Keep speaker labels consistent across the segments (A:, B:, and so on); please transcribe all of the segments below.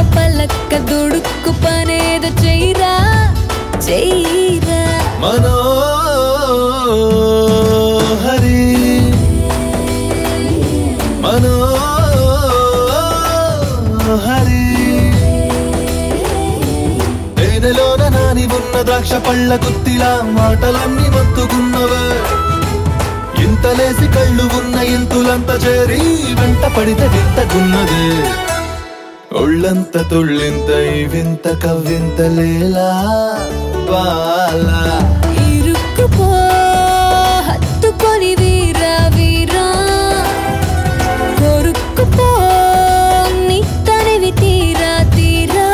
A: పలక్క దుడుక్కు పనేదో చెయ్యరా చెయ్యరా
B: మనోహరి మనోహరి తేనెలోన నాని ఉన్న ద్రాక్ష పళ్ళ గుత్తిలా మాటలన్నీ మత్తుకున్నవే ఇంతలేసి కళ్ళు ఉన్న ఇంతులంతా చేరి వెంట పడితే వింతగున్నదే ఒళ్ళంత తుళ్ళింత ఈ వింత కవ్వింత లేలా బాలా
A: ఇరుక్కుపో హత్తుకొని వీరా వీరా కొరుక్కుపో నీ తనివి తీరా తీరా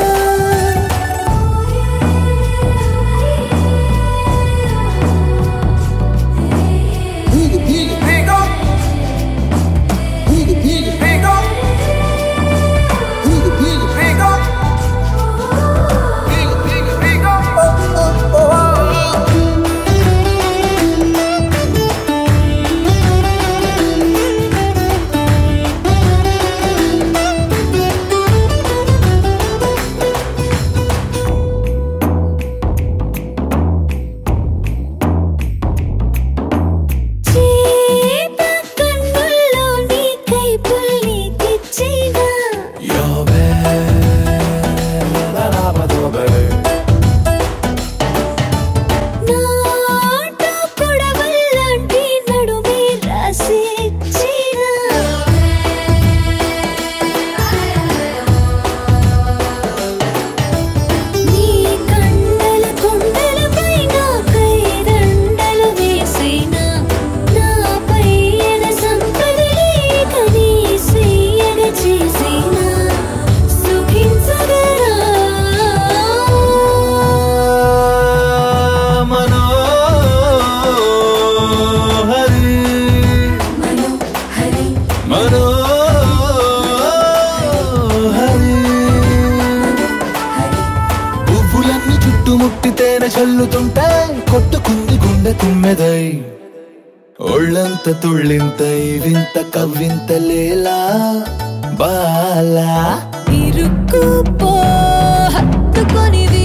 B: పువ్వులన్నీ చుట్టుముట్టితేనే చల్లుతుంటే కొట్టుకుంది గుండె తుమ్మెదై ఒళ్ళంత తుళ్ళింతై వింత కవ్వింత లేలా బాలా
A: ఇరుక్కుపో హత్తుకొని